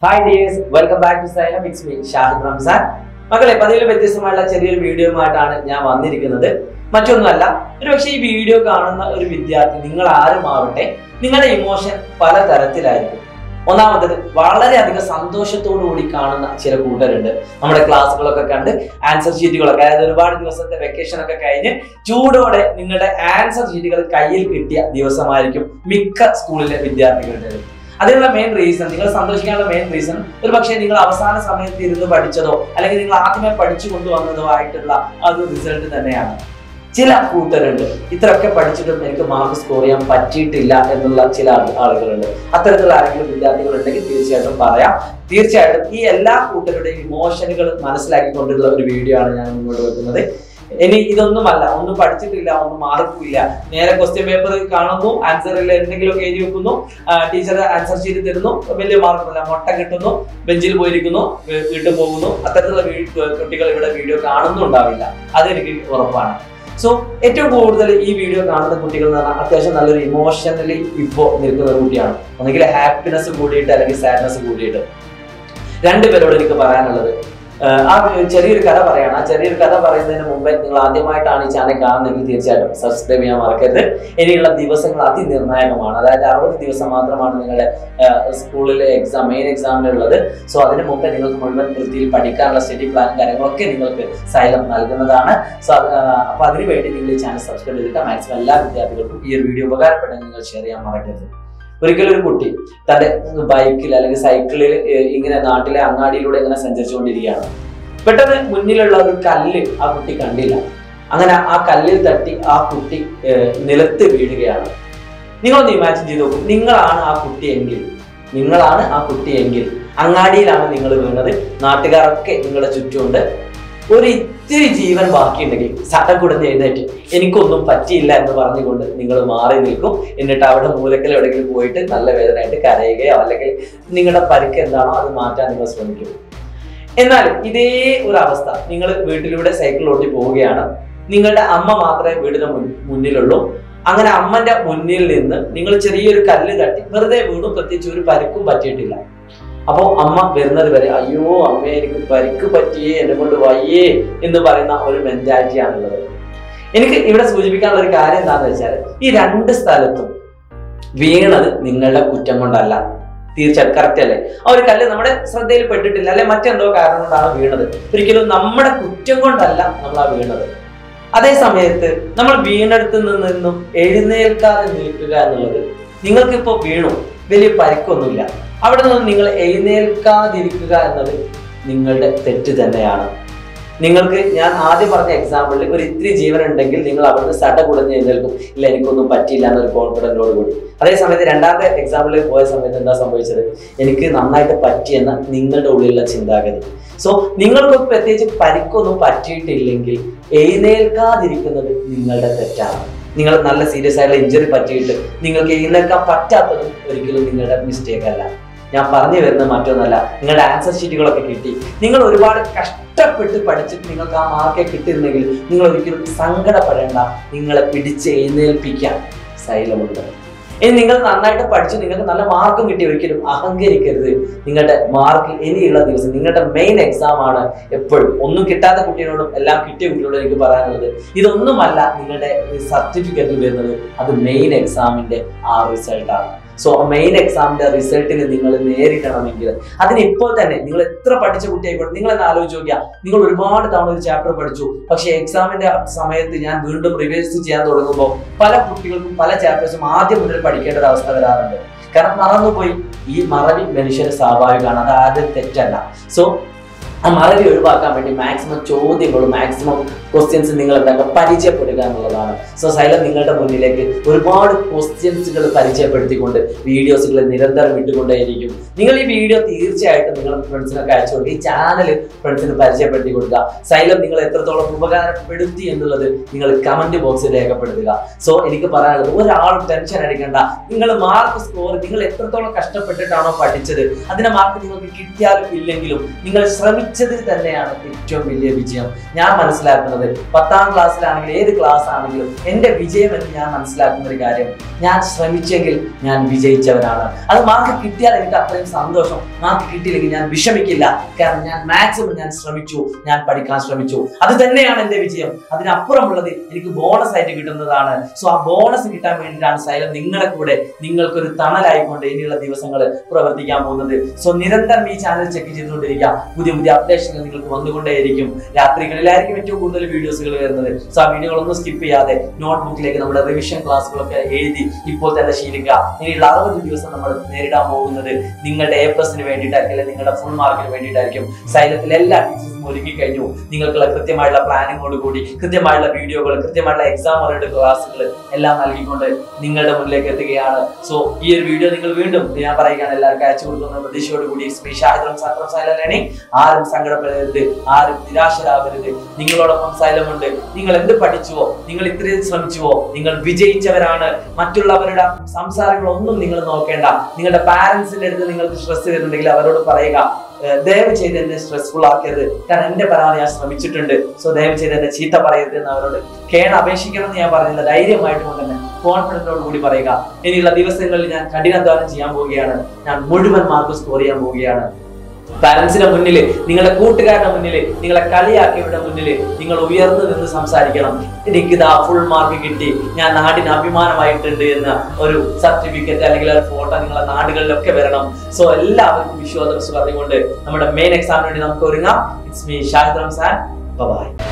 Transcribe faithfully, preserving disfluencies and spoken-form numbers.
Hi dears, welcome back to Xylem. It's me, Shahid Ramzan. മക്കളെ പതിവിലും വ്യത്യസ്തമായുള്ള ചെറിയൊരു വീഡിയോയുമായിട്ടാണ് ഞാൻ വന്നിരിക്കുന്നത്. മറ്റൊന്നുമല്ല, ഒരുപക്ഷെ ഈ വീഡിയോ കാണുന്ന ഒരു വിദ്യാർത്ഥി നിങ്ങൾ ആരുമാവട്ടെ, നിങ്ങളുടെ ഇമോഷൻ പല തരത്തിലായിരിക്കും. ഒന്നാമത് വളരെയധികം സന്തോഷത്തോടു കൂടി കാണുന്ന ചില കൂട്ടരുണ്ട്. നമ്മുടെ ക്ലാസ്സുകളൊക്കെ കണ്ട് ആൻസർ ഷീറ്റുകളൊക്കെ, അതായത് ഒരുപാട് ദിവസത്തെ വെക്കേഷൻ ഒക്കെ കഴിഞ്ഞ് ചൂടോടെ നിങ്ങളുടെ ആൻസർ ഷീറ്റുകൾ കയ്യിൽ കിട്ടിയ ദിവസമായിരിക്കും മിക്ക സ്കൂളിലെ വിദ്യാർത്ഥികളുടെ. അതിനുള്ള മെയിൻ റീസൺ, നിങ്ങൾ സന്തോഷിക്കാനുള്ള മെയിൻ റീസൺ ഒരു പക്ഷേ നിങ്ങൾ അവസാന സമയത്ത് ഇരുന്ന് പഠിച്ചതോ അല്ലെങ്കിൽ നിങ്ങൾ ആദ്യമേ പഠിച്ചു കൊണ്ടുവന്നതോ ആയിട്ടുള്ള ഒരു റിസൾട്ട് തന്നെയാണ്. ചില കൂട്ടരുണ്ട് ഇത്രയൊക്കെ പഠിച്ചിട്ടും എനിക്ക് മാർക്ക് സ്കോർ ചെയ്യാൻ പറ്റിയിട്ടില്ല എന്നുള്ള ചില ആളുകളുണ്ട്. അത്തരത്തിലുള്ള ആരെങ്കിലും വിദ്യാർത്ഥികൾ ഉണ്ടെങ്കിൽ തീർച്ചയായിട്ടും പറയാം. തീർച്ചയായിട്ടും ഈ എല്ലാ കൂട്ടരുടെയും ഇമോഷനുകൾ മനസ്സിലാക്കിക്കൊണ്ടുള്ള ഒരു വീഡിയോ ആണ് ഞാൻ മുന്നോട്ട് വെക്കുന്നത്. ഇനി ഇതൊന്നുമല്ല, ഒന്നും പഠിച്ചിട്ടില്ല, ഒന്നും മാർക്കില്ല, നേരെ ക്വസ്റ്റ്യൻ പേപ്പർ കാണുന്നു, ആൻസറിൽ എന്തെങ്കിലുമൊക്കെ എഴുതി വെക്കുന്നു, ടീച്ചർ ആൻസർ ചെയ്ത് തരുന്നു, വലിയ മാർക്കൊന്നുമില്ല, മുട്ട കിട്ടുന്നു, ബെഞ്ചിൽ പോയിരിക്കുന്നു, വീട്ടിൽ പോകുന്നു. അത്തരത്തിലുള്ള കുട്ടികൾ ഇവിടെ വീഡിയോ കാണുന്നുണ്ടാവില്ല, അതെനിക്ക് ഉറപ്പാണ്. സോ ഏറ്റവും കൂടുതൽ ഈ വീഡിയോ കാണുന്ന കുട്ടികൾ എന്ന് പറഞ്ഞാൽ അത്യാവശ്യം നല്ലൊരു ഇമോഷണലി ഇപ്പോൾ നിൽക്കുന്ന ഒരു കുട്ടിയാണ്. ഒന്നെങ്കിൽ ഹാപ്പിനെസ് കൂടിയിട്ട് അല്ലെങ്കിൽ സാഡ്നെസ് കൂടിയിട്ട്. രണ്ടുപേരോട് എനിക്ക് പറയാനുള്ളത്, ആ ചെറിയൊരു കഥ പറയാണ്. ആ ചെറിയൊരു കഥ പറയുന്നതിന് മുമ്പേ നിങ്ങൾ ആദ്യമായിട്ടാണ് ഈ ചാനൽ കാണുന്നതെങ്കിൽ തീർച്ചയായിട്ടും സബ്സ്ക്രൈബ് ചെയ്യാൻ മറക്കരുത്. ഇനിയുള്ള ദിവസങ്ങൾ അതിനിർണായകമാണ്. അതായത് അറുപത് ദിവസം മാത്രമാണ് നിങ്ങളുടെ സ്കൂളിലെ എക്സാം, മെയിൻ എക്സാമിനുള്ളത്. സോ അതിന് മുമ്പേ നിങ്ങൾക്ക് മുഴുവൻ വൃത്തിയിൽ പഠിക്കാനുള്ള സ്റ്റഡി പ്ലാൻ കാര്യങ്ങളൊക്കെ നിങ്ങൾക്ക് സൈലം നൽകുന്നതാണ്. സോ അപ്പൊ അതിനുവേണ്ടി നിങ്ങൾ ഈ ചാനൽ സബ്സ്ക്രൈബ് ചെയ്തിട്ട് മാക്സിമം എല്ലാ വിദ്യാർത്ഥികൾക്കും ഈ ഒരു വീഡിയോ ഉപകാരപ്പെട്ടെങ്കിൽ നിങ്ങൾ ഷെയർ ചെയ്യാൻ മറക്കരുത്. ഒരിക്കലും ഒരു കുട്ടി തന്റെ ബൈക്കിൽ അല്ലെങ്കിൽ സൈക്കിളിൽ ഇങ്ങനെ നാട്ടിലെ അങ്ങാടിയിലൂടെ ഇങ്ങനെ സഞ്ചരിച്ചുകൊണ്ടിരിക്കുകയാണ്. പെട്ടെന്ന് മുന്നിലുള്ള ഒരു കല്ല് ആ കുട്ടി കണ്ടില്ല. അങ്ങനെ ആ കല്ലിൽ തട്ടി ആ കുട്ടി നിലത്ത് വീഴുകയാണ്. നിങ്ങളൊന്ന് ഇമാജിൻ ചെയ്ത് നോക്കും, നിങ്ങളാണ് ആ കുട്ടിയെങ്കിൽ നിങ്ങളാണ് ആ കുട്ടിയെങ്കിൽ അങ്ങാടിയിലാണ് നിങ്ങൾ വീണത്, നാട്ടുകാരൊക്കെ നിങ്ങളുടെ ചുറ്റുമുണ്ട്. ഒരു ഇത്തിരി ജീവൻ ബാക്കിയുണ്ടെങ്കിൽ സട്ടം കുടഞ്ഞ് എഴുന്നേറ്റ് എനിക്കൊന്നും പറ്റിയില്ല എന്ന് പറഞ്ഞുകൊണ്ട് നിങ്ങൾ മാറി നിൽക്കും. എന്നിട്ട് അവിടെ മൂലക്കൽ എവിടെയെങ്കിലും പോയിട്ട് നല്ല വേദനയായിട്ട് കരയുകയോ അല്ലെങ്കിൽ നിങ്ങളുടെ പരിക്ക് എന്താണോ അത് മാറ്റാൻ നിങ്ങൾ ശ്രമിക്കും. എന്നാൽ ഇതേ ഒരു അവസ്ഥ, നിങ്ങൾ വീട്ടിലൂടെ സൈക്കിൾ ഓട്ടി പോവുകയാണ്. നിങ്ങളുടെ അമ്മ മാത്രമേ വീടിന് മുന്നിലുള്ളൂ. അങ്ങനെ അമ്മന്റെ മുന്നിൽ നിന്ന് നിങ്ങൾ ചെറിയൊരു കല്ല് തട്ടി വെറുതെ വീണു, പ്രത്യേകിച്ച് ഒരു പരിക്കും പറ്റിയിട്ടില്ല. അപ്പോ അമ്മ വരുന്നത് വരെ അയ്യോ അമ്മ എനിക്ക് പരിക്ക് പറ്റിയേ, എന്നെ കൊണ്ട് വയ്യേ എന്ന് പറയുന്ന ഒരു മെന്റാലിറ്റിയാണുള്ളത്. എനിക്ക് ഇവിടെ സൂചിപ്പിക്കാനുള്ള ഒരു കാര്യം എന്താണെന്ന് വെച്ചാൽ, ഈ രണ്ട് സ്ഥലത്തും വീണത് നിങ്ങളുടെ കുറ്റം കൊണ്ടല്ല. തീർച്ചയായിട്ടും കറക്റ്റ് അല്ലേ? ആ ഒരു കല്ല് നമ്മുടെ ശ്രദ്ധയിൽ പെട്ടിട്ടില്ല, അല്ലെ മറ്റെന്തോ കാരണം കൊണ്ടാണ് വീണത്. ഒരിക്കലും നമ്മുടെ കുറ്റം കൊണ്ടല്ല നമ്മൾ ആ വീണത്. അതേ സമയത്ത് നമ്മൾ വീണെടുത്ത് നിന്നും എഴുന്നേൽക്കാതെ നിൽക്കുക എന്നുള്ളത്, നിങ്ങൾക്കിപ്പോ വീണു, വലിയ പരിക്കൊന്നുമില്ല, അവിടെ നിന്ന് നിങ്ങൾ എഴുന്നേൽക്കാതിരിക്കുക എന്നത് നിങ്ങളുടെ തെറ്റ് തന്നെയാണ്. നിങ്ങൾക്ക് ഞാൻ ആദ്യം പറഞ്ഞ എക്സാമ്പിളിൽ ഒരു ഇത്തിരി ജീവൻ ഉണ്ടെങ്കിൽ നിങ്ങൾ അവിടുന്ന് സട കുടഞ്ഞ് എഴുന്നേൽക്കും, ഇല്ല എനിക്കൊന്നും പറ്റിയില്ല എന്നൊരു കോൺഫിഡൻറ്റോട് കൂടി. അതേ സമയത്ത് രണ്ടാമത്തെ എക്സാമ്പിളിൽ പോയ സമയത്ത് എന്താ സംഭവിച്ചത്, എനിക്ക് നന്നായിട്ട് പറ്റിയെന്ന നിങ്ങളുടെ ഉള്ളിലുള്ള ചിന്താഗതി. സോ നിങ്ങൾക്ക് പ്രത്യേകിച്ച് പരിക്കൊന്നും പറ്റിയിട്ടില്ലെങ്കിൽ എഴുന്നേൽക്കാതിരിക്കുന്നത് നിങ്ങളുടെ തെറ്റാണ്. നിങ്ങൾ നല്ല സീരിയസ് ആയിട്ടുള്ള ഇഞ്ചുറി പറ്റിയിട്ട് നിങ്ങൾക്ക് എഴുന്നേൽക്കാൻ പറ്റാത്തതും ഒരിക്കലും നിങ്ങളുടെ മിസ്റ്റേക്ക് അല്ല. ഞാൻ പറഞ്ഞു വരുന്നത് മറ്റൊന്നല്ല, നിങ്ങളുടെ ആൻസർ ഷീറ്റുകളൊക്കെ കിട്ടി, നിങ്ങൾ ഒരുപാട് കഷ്ടപ്പെട്ട് പഠിച്ചിട്ട് നിങ്ങൾക്ക് ആ മാർക്ക് കിട്ടിയിരുന്നെങ്കിൽ നിങ്ങൾ ഒരിക്കലും സങ്കടപ്പെടേണ്ട. നിങ്ങളെ പിടിച്ച് എഴുന്നേൽപ്പിക്കാൻ സൈലമുണ്ട്. ഇനി നിങ്ങൾ നന്നായിട്ട് പഠിച്ചു, നിങ്ങൾക്ക് നല്ല മാർക്കും കിട്ടി, ഒരിക്കലും അഹങ്കരിക്കരുത്. നിങ്ങളുടെ മാർക്ക് ഇനിയുള്ള ദിവസം നിങ്ങളുടെ മെയിൻ എക്സാം ആണ്. എപ്പോഴും ഒന്നും കിട്ടാത്ത കുട്ടികളോടും എല്ലാം കിട്ടിയ കുട്ടികളോടും എനിക്ക് പറയാനുള്ളത്, ഇതൊന്നുമല്ല നിങ്ങളുടെ സർട്ടിഫിക്കറ്റിൽ വരുന്നത്, അത് മെയിൻ എക്സാമിന്റെ ആ റിസൾട്ടാണ്. സോ മെയിൻ എക്സാമിന്റെ റിസൾട്ടിന് നിങ്ങൾ നേരിടണമെങ്കിൽ അതിന് ഇപ്പോൾ തന്നെ നിങ്ങൾ എത്ര പഠിച്ച കുട്ടിയായിക്കോട്ടെ, നിങ്ങൾ എന്ന് ആലോചിച്ച് നോക്കിയാൽ, നിങ്ങൾ ഒരുപാട് തവണ ഒരു ചാപ്റ്റർ പഠിച്ചു, പക്ഷെ എക്സാമിന്റെ സമയത്ത് ഞാൻ വീണ്ടും റിവൈസ് ചെയ്യാൻ തുടങ്ങുമ്പോൾ പല കുട്ടികൾക്കും പല ചാപ്റ്റേഴ്സും ആദ്യം മുതൽ പഠിക്കേണ്ട ഒരു അവസ്ഥ വരാറുണ്ട്. കാരണം മറന്നുപോയി. ഈ മറവി മനുഷ്യന് സ്വാഭാവികമാണ്, അത് ആദ്യം തെറ്റല്ല. സോ ആ മറവി ഒഴിവാക്കാൻ വേണ്ടി മാക്സിമം ചോദ്യങ്ങളും മാക്സിമം ക്വസ്റ്റ്യൻസ് നിങ്ങൾ എന്താക്കുക പരിചയപ്പെടുക എന്നുള്ളതാണ്. സോ സൈലം നിങ്ങളുടെ മുന്നിലേക്ക് ഒരുപാട് ക്വസ്റ്റ്യൻസുകൾ പരിചയപ്പെടുത്തിക്കൊണ്ട് വീഡിയോസുകൾ നിരന്തരം ഇട്ടുകൊണ്ടേയിരിക്കും. നിങ്ങൾ ഈ വീഡിയോ തീർച്ചയായിട്ടും നിങ്ങൾ ഫ്രണ്ട്സിനൊക്കെ അയച്ചു കൊടുക്കുക, ഈ ചാനൽ ഫ്രണ്ട്സിന് പരിചയപ്പെടുത്തി കൊടുക്കുക. സൈലം നിങ്ങൾ എത്രത്തോളം ഉപകാരപ്പെടുത്തി എന്നുള്ളത് നിങ്ങൾ കമന്റ് ബോക്സിൽ രേഖപ്പെടുത്തുക. സോ എനിക്ക് പറയാനുള്ളത്, ഒരാളും ടെൻഷൻ അടിക്കേണ്ട. നിങ്ങൾ മാർക്ക് സ്കോർ, നിങ്ങൾ എത്രത്തോളം കഷ്ടപ്പെട്ടിട്ടാണോ പഠിച്ചത്, അതിന്റെ മാർക്ക് നിങ്ങൾക്ക് കിട്ടിയാലും ഇല്ലെങ്കിലും നിങ്ങൾ ശ്രമിക്കുക ശ്രമിച്ചത് തന്നെയാണ് ഏറ്റവും വലിയ വിജയം. ഞാൻ മനസ്സിലാക്കുന്നത് പത്താം ക്ലാസ്സിലാണെങ്കിലും ഏത് ക്ലാസ് ആണെങ്കിലും എൻ്റെ വിജയം എന്ന് ഞാൻ മനസ്സിലാക്കുന്ന ഒരു കാര്യം, ഞാൻ ശ്രമിച്ചെങ്കിൽ ഞാൻ വിജയിച്ചവനാണ്. അത് മാർക്ക് കിട്ടിയാൽ എനിക്ക് അത്രയും സന്തോഷം, മാർക്ക് കിട്ടിയില്ലെങ്കിൽ ഞാൻ വിഷമിക്കില്ല. കാരണം ഞാൻ മാക്സിമം ഞാൻ ശ്രമിച്ചു, ഞാൻ പഠിക്കാൻ ശ്രമിച്ചു. അത് തന്നെയാണ് എൻ്റെ വിജയം. അതിനപ്പുറമുള്ളത് എനിക്ക് ബോണസ് ആയിട്ട് കിട്ടുന്നതാണ്. സോ ആ ബോണസ് കിട്ടാൻ വേണ്ടിയിട്ടാണ് സൈലം നിങ്ങളെ കൂടെ നിങ്ങൾക്കൊരു തണലായിക്കൊണ്ട് ഇനിയുള്ള ദിവസങ്ങൾ പ്രവർത്തിക്കാൻ പോകുന്നത്. സോ നിരന്തരം ഈ ചാനൽ ചെക്ക് ചെയ്തുകൊണ്ടിരിക്കുക. പുതിയ പുതിയ അപ്ഡേഷനുകൾ നിങ്ങൾക്ക് വന്നുകൊണ്ടേയിരിക്കും. രാത്രികളിലായിരിക്കും ഏറ്റവും കൂടുതൽ വീഡിയോസുകൾ വരുന്നത്. സോ ആ വീഡിയോകളൊന്നും സ്കിപ്പ് ചെയ്യാതെ നോട്ട്ബുക്കിലേക്ക് നമ്മുടെ റിവിഷൻ ക്ലാസ്സുകളൊക്കെ എഴുതി ഇപ്പോൾ തന്നെ ശീലിക്കുക. ഇനിയുള്ള അറുപത് ദിവസം നമ്മൾ നേരിടാൻ പോകുന്നത് നിങ്ങളുടെ എ പ്ലസിന് വേണ്ടിയിട്ടായിരിക്കും, അല്ലെങ്കിൽ നിങ്ങളുടെ ഫുൾ മാർക്കിന് വേണ്ടിയിട്ടായിരിക്കും. സൈലത്തിൽ എല്ലാ ടീച്ചേഴ്സും ഒരുക്കി കഴിഞ്ഞു. നിങ്ങൾക്കുള്ള കൃത്യമായുള്ള പ്ലാനിങ്ങോട് കൂടി കൃത്യമായുള്ള വീഡിയോകൾ, കൃത്യമായുള്ള എക്സാം ഓറിയന്റഡ് ക്ലാസ്സുകൾ എല്ലാം നൽകിക്കൊണ്ട് നിങ്ങളുടെ മുന്നിലേക്ക് എത്തുകയാണ്. സോ ഈ ഒരു വീഡിയോ നിങ്ങൾ വീണ്ടും ഞാൻ പറയുകയാണ് എല്ലാവർക്കും അയച്ചു കൊടുക്കുന്ന പ്രതീക്ഷയോട് കൂടി സൈലം ലേണിംഗ്. ആരും സങ്കടപ്പെടരുത്, ആരും നിരാശരാകരുത്. നിങ്ങളോടൊപ്പം സൈലം ഉണ്ട്. നിങ്ങൾ എന്ത് പഠിച്ചുവോ, നിങ്ങൾ ഇത്രയും ശ്രമിച്ചുവോ, നിങ്ങൾ വിജയിച്ചവരാണ്. മറ്റുള്ളവരുടെ സംസാരങ്ങളൊന്നും നിങ്ങൾ നോക്കേണ്ട. നിങ്ങളുടെ പാരന്റ്സിന്റെ അടുത്ത് നിങ്ങൾക്ക് സ്ട്രെസ് വരുന്നുണ്ടെങ്കിൽ അവരോട് പറയുക, ദയവ് ചെയ്ത് എന്നെ സ്ട്രെസ്ഫുൾ ആക്കരുത്, കാരണം എന്റെ പരമാവധി ഞാൻ ശ്രമിച്ചിട്ടുണ്ട്. സോ ദയവ് ചെയ്ത് എന്നെ ചീത്ത പറയരുത് എന്ന് അവരോട് കേണ അപേക്ഷിക്കണം എന്ന് ഞാൻ പറഞ്ഞില്ല. ധൈര്യമായിട്ട് കൊണ്ട് തന്നെ കോൺഫിഡൻറ്റോട് കൂടി പറയുക, ഇനിയുള്ള ദിവസങ്ങളിൽ ഞാൻ കഠിനാധ്വാനം ചെയ്യാൻ പോവുകയാണ്, ഞാൻ മുഴുവൻ മാർക്ക് സ്കോർ ചെയ്യാൻ പോവുകയാണ്. പാരന്റ്സിന്റെ മുന്നിൽ, നിങ്ങളുടെ കൂട്ടുകാരുടെ മുന്നിൽ, നിങ്ങളെ കളിയാക്കിയവരുടെ മുന്നിൽ നിങ്ങൾ ഉയർന്നു നിന്ന് സംസാരിക്കണം. എനിക്കിതാ ഫുൾ മാർക്ക് കിട്ടി, ഞാൻ നാടിന് അഭിമാനമായിട്ടുണ്ട് എന്ന ഒരു സർട്ടിഫിക്കറ്റ് അല്ലെങ്കിൽ ഒരു ഫോട്ടോ നിങ്ങളെ നാടുകളിലൊക്കെ വരണം. സോ എല്ലാവർക്കും വിശ്വാസം പറഞ്ഞുകൊണ്ട് നമ്മുടെ മെയിൻ എക്സാമിന് വേണ്ടി നമുക്ക് ഒരുങ്ങാം. It's me Shahid Ramzan. By.